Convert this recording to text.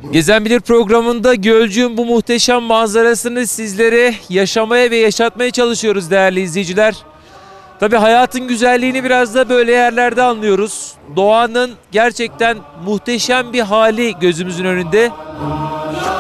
Gezen Bilir programında Gölcük'ün bu muhteşem manzarasını sizlere yaşamaya ve yaşatmaya çalışıyoruz değerli izleyiciler. Tabii hayatın güzelliğini biraz da böyle yerlerde anlıyoruz. Doğanın gerçekten muhteşem bir hali gözümüzün önünde.